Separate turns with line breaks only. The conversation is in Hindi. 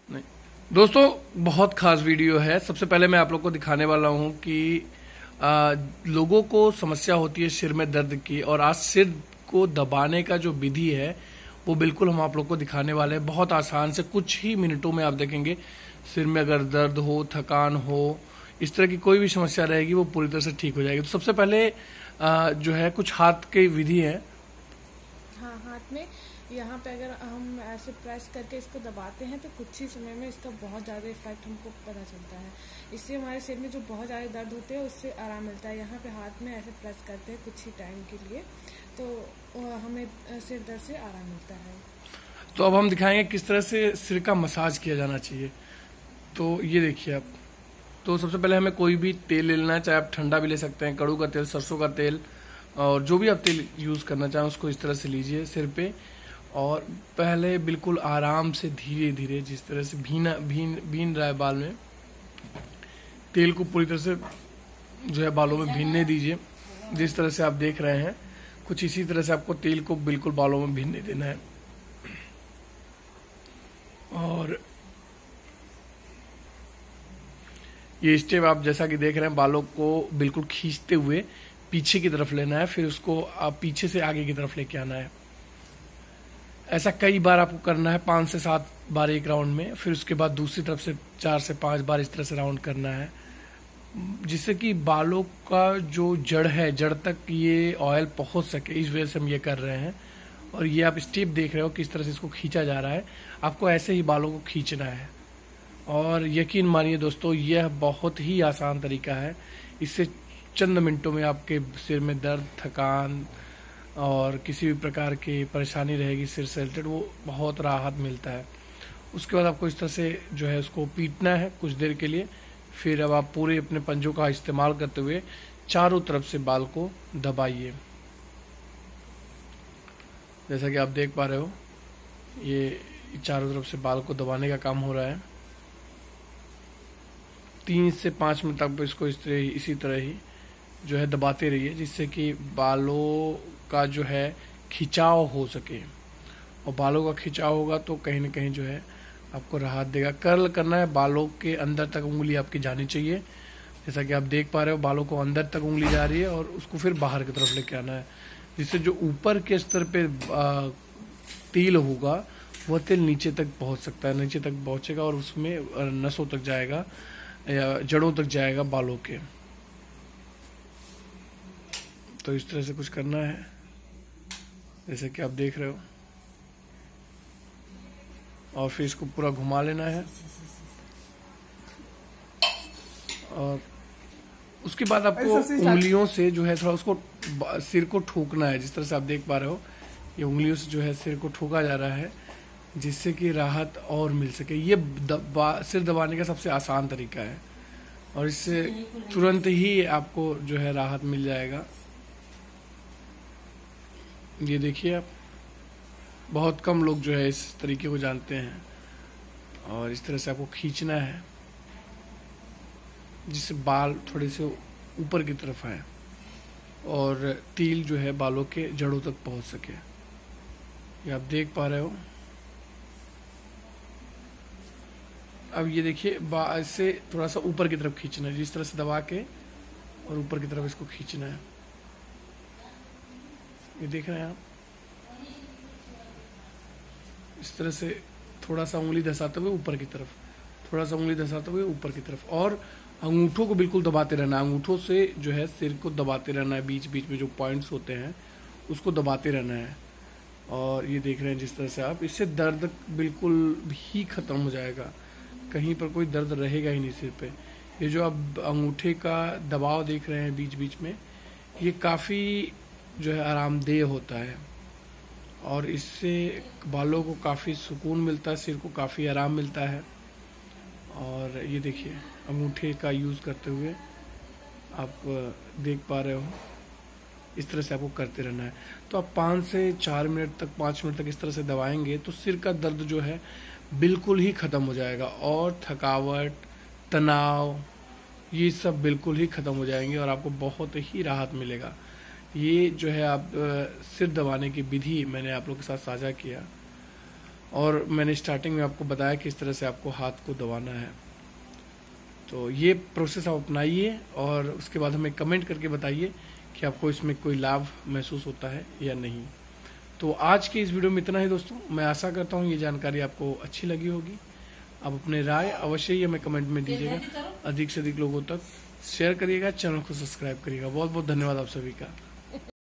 नहीं दोस्तों, बहुत खास वीडियो है। सबसे पहले मैं आप लोग को दिखाने वाला हूं कि लोगों को समस्या होती है सिर में दर्द की, और आज सिर को दबाने का जो विधि है वो बिल्कुल हम आप लोग को दिखाने वाले हैं। बहुत आसान से कुछ ही मिनटों में आप देखेंगे सिर में अगर दर्द हो, थकान हो, इस तरह की कोई भी समस्या रहेगी वो पूरी तरह से ठीक हो जाएगी। तो सबसे पहले जो है कुछ हाथ की विधि है।
हाँ, हाथ में यहाँ पे अगर हम ऐसे प्रेस करके इसको दबाते हैं तो कुछ ही समय में इसका बहुत ज़्यादा इफेक्ट हमको पता चलता है। इससे हमारे सिर में जो बहुत ज़्यादा दर्द होते हैं उससे आराम मिलता है। यहाँ पे हाथ में ऐसे प्रेस करते हैं कुछ ही टाइम के लिए तो हमें सिर दर्द से आराम मिलता है।
तो अब हम दिखाएंगे किस तरह से सिर का मसाज किया जाना चाहिए। तो ये देखिए आप, तो सबसे पहले हमें कोई भी तेल ले लेना है, चाहे आप ठंडा भी ले सकते हैं, कड़ू का तेल, सरसों का तेल, और जो भी आप तेल यूज़ करना चाहें उसको इस तरह से लीजिए सिर पे। और पहले बिल्कुल आराम से धीरे धीरे, जिस तरह से भीन रहा है बाल में, तेल को पूरी तरह से जो है बालों में भीनने दीजिए। जिस तरह से आप देख रहे हैं कुछ इसी तरह से आपको तेल को बिल्कुल बालों में भीनने देना है। और ये स्टेप आप जैसा कि देख रहे हैं, बालों को बिल्कुल खींचते हुए पीछे की तरफ लेना है, फिर उसको आप पीछे से आगे की तरफ लेके आना है। ऐसा कई बार आपको करना है, 5 से 7 बार एक राउंड में। फिर उसके बाद दूसरी तरफ से 4 से 5 बार इस तरह से राउंड करना है, जिससे कि बालों का जो जड़ है, जड़ तक ये ऑयल पहुंच सके। इस वजह से हम ये कर रहे हैं। और ये आप स्टेप देख रहे हो किस तरह से इसको खींचा जा रहा है। आपको ऐसे ही बालों को खींचना है। और यकीन मानिए दोस्तों, यह बहुत ही आसान तरीका है। इससे चंद मिनटों में आपके सिर में दर्द, थकान और किसी भी प्रकार की परेशानी रहेगी सिर से रिलेटेड, वो बहुत राहत मिलता है। उसके बाद आपको इस तरह से जो है उसको पीटना है कुछ देर के लिए। फिर अब आप पूरे अपने पंजों का इस्तेमाल करते हुए चारों तरफ से बाल को दबाइए। जैसा कि आप देख पा रहे हो, ये चारों तरफ से बाल को दबाने का काम हो रहा है। 3 से 5 मिनट तक इसको इसी तरह ही जो है दबाते रहिए, जिससे कि बालों का जो है खिंचाव हो सके। और बालों का खिंचाव होगा तो कहीं ना कहीं जो है आपको राहत देगा। कर्ल करना है, बालों के अंदर तक उंगली आपकी जानी चाहिए। जैसा कि आप देख पा रहे हो, बालों को अंदर तक उंगली जा रही है और उसको फिर बाहर की तरफ लेके आना है, जिससे जो ऊपर के स्तर पे तेल होगा वह तेल नीचे तक पहुंच सकता है, नीचे तक पहुंचेगा और उसमें नसों तक जाएगा या जड़ों तक जाएगा बालों के। तो इस तरह से कुछ करना है जैसे कि आप देख रहे हो, और फिर इसको पूरा घुमा लेना है। और उसके बाद आपको उंगलियों से जो है थोड़ा उसको सिर को ठोकना है। जिस तरह से आप देख पा रहे हो, ये उंगलियों से जो है सिर को ठोका जा रहा है, जिससे कि राहत और मिल सके। ये सिर दबाने का सबसे आसान तरीका है और इससे तुरंत ही आपको जो है राहत मिल जाएगा। ये देखिए आप, बहुत कम लोग जो है इस तरीके को जानते हैं। और इस तरह से आपको खींचना है जिससे बाल थोड़े से ऊपर की तरफ आए और तेल जो है बालों के जड़ों तक पहुंच सके। ये आप देख पा रहे हो। अब ये देखिए, इससे थोड़ा सा ऊपर की तरफ खींचना है, जिस तरह से दबा के और ऊपर की तरफ इसको खींचना है। ये देख रहे हैं आप, इस तरह से थोड़ा सा उंगली धसाते हुए ऊपर की तरफ, थोड़ा सा उंगली धसाते हुए ऊपर की तरफ, और अंगूठों को बिल्कुल दबाते रहना है। अंगूठों से जो है सिर को दबाते रहना है, बीच बीच में जो पॉइंट्स होते हैं उसको दबाते रहना है। और ये देख रहे हैं जिस तरह से आप, इससे दर्द बिल्कुल भी खत्म हो जाएगा, कहीं पर कोई दर्द रहेगा ही नहीं सिर पे। ये जो आप अंगूठे का दबाव देख रहे हैं बीच बीच में, ये काफ़ी जो है आरामदेह होता है और इससे बालों को काफ़ी सुकून मिलता है, सिर को काफ़ी आराम मिलता है। और ये देखिए, अंगूठे का यूज़ करते हुए आप देख पा रहे हो, इस तरह से आपको करते रहना है। तो आप 5 से 4 मिनट तक, 5 मिनट तक इस तरह से दबाएंगे तो सिर का दर्द जो है बिल्कुल ही ख़त्म हो जाएगा, और थकावट, तनाव, ये सब बिल्कुल ही ख़त्म हो जाएंगे और आपको बहुत ही राहत मिलेगा। ये जो है आप सिर दबाने की विधि मैंने आप लोगों के साथ साझा किया। और मैंने स्टार्टिंग में आपको बताया किस तरह से आपको हाथ को दबाना है। तो ये प्रोसेस आप अपनाइए और उसके बाद हमें कमेंट करके बताइए कि आपको इसमें कोई लाभ महसूस होता है या नहीं। तो आज के इस वीडियो में इतना ही दोस्तों। मैं आशा करता हूँ ये जानकारी आपको अच्छी लगी होगी। आप अपने राय अवश्य ही हमें कमेंट में दीजिएगा, अधिक से अधिक लोगों तक शेयर करिएगा, चैनल को सब्सक्राइब करिएगा। बहुत बहुत धन्यवाद आप सभी का।